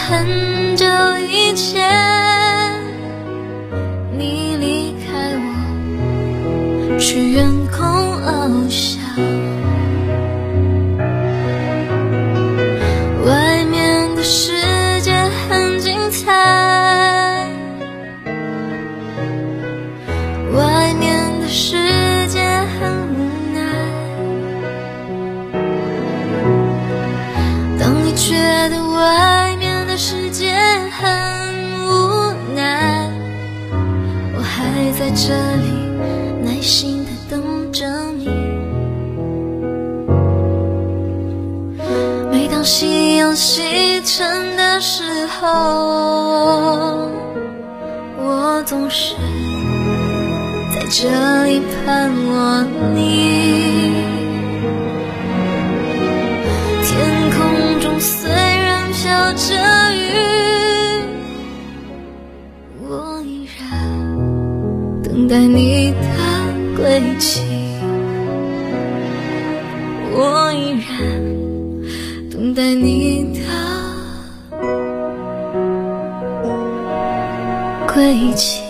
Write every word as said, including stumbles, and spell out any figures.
很久以前，你离开我，去远空翱翔。外面的世界很精彩，外面的世界很无奈。当你觉得外面的世界很无奈，我还在这里耐心地等着你。每当夕阳西沉的时候，我总是在这里盼望你。天空中虽然飘着雨，我依然等待你的归期，我依然等待你的归期。